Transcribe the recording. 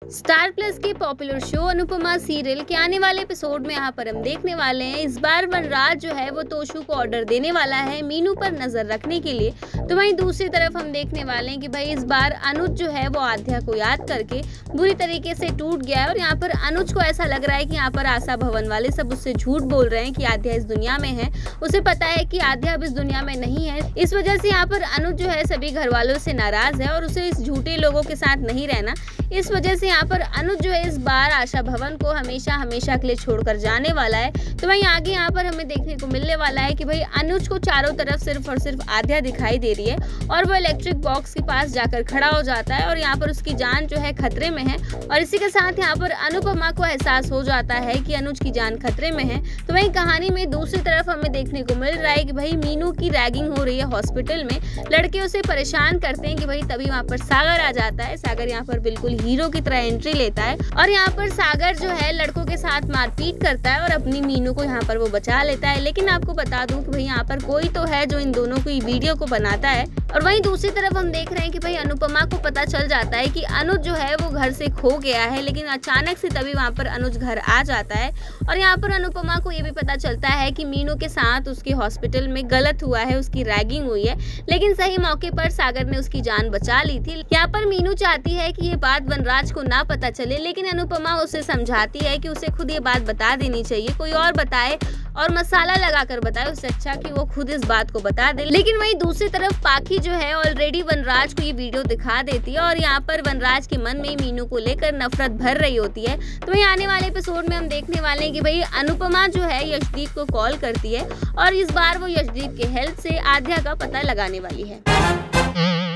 Star Plus के popular show Anupama serial के आने वाले एपिसोड में यहाँ पर हम देखने वाले हैं इस बार वनराज जो है वो तोशु को ऑर्डर देने वाला है मीनू पर नजर रखने के लिए। तो वहीं दूसरी तरफ हम देखने वाले हैं कि भाई इस बार अनुज जो है वो आध्या को याद करके बुरी तरीके से टूट गया है और यहाँ पर अनुज को ऐसा लग रहा है कि यहाँ पर आशा भवन वाले सब उससे झूठ बोल रहे हैं कि आध्या इस दुनिया में है। उसे पता है कि आध्या अब इस दुनिया में नहीं है। इस वजह से यहाँ पर अनुज जो है सभी घर वालों से नाराज है और उसे इस झूठे लोगों के साथ नहीं रहना। इस वजह से यहाँ पर अनुज जो है इस बार आशा भवन को हमेशा के लिए छोड़कर जाने वाला है। तो वहीं आगे यहाँ पर हमें देखने को मिलने वाला है कि भाई अनुज को चारों तरफ सिर्फ और सिर्फ आध्या दिखाई दे रही है और वो इलेक्ट्रिक बॉक्स के पास जाकर खड़ा हो जाता है और यहाँ पर उसकी जान जो है खतरे में है। और इसी के साथ यहाँ पर अनुपमा को एहसास हो जाता है कि अनुज की जान खतरे में है। तो वहीं कहानी में दूसरी तरफ हमें देखने को मिल रहा है कि भाई मीनू की रैगिंग हो रही है हॉस्पिटल में। लड़के उसे परेशान करते हैं कि भाई तभी वहाँ पर सागर आ जाता है। सागर यहाँ पर बिल्कुल हीरो की तरह एंट्री लेता है और यहाँ पर सागर जो है लड़कों के साथ मारपीट करता है और अपनी मीनू को यहाँ पर वो बचा लेता है। लेकिन आपको बता दूं कि भाई यहाँ पर कोई तो है जो इन दोनों की वीडियो को बनाता है। और वहीं दूसरी तरफ हम देख रहे हैं कि भाई अनुपमा को पता चल जाता है कि अनुज जो है वो घर से खो गया है। लेकिन अचानक से तभी वहाँ पर अनुज घर आ जाता है और यहाँ पर अनुपमा को ये भी पता चलता है कि मीनू के साथ उसके हॉस्पिटल में गलत हुआ है, उसकी रैगिंग हुई है। लेकिन सही मौके पर सागर ने उसकी जान बचा ली थी। यहाँ पर मीनू चाहती है कि ये बात वनराज को ना पता चले, लेकिन अनुपमा उसे समझाती है कि उसे खुद ये बात बता देनी चाहिए, कोई और बताए और मसाला लगाकर बताए, उससे अच्छा कि वो खुद इस बात को बता दे। लेकिन वहीं दूसरी तरफ पाखी जो है ऑलरेडी वनराज को ये वीडियो दिखा देती है और यहाँ पर वनराज के मन में मीनू को लेकर नफरत भर रही होती है। तो वहीं आने वाले एपिसोड में हम देखने वाले हैं कि भाई अनुपमा जो है यशदीप को कॉल करती है और इस बार वो यशदीप के हेल्प से आध्या का पता लगाने वाली है।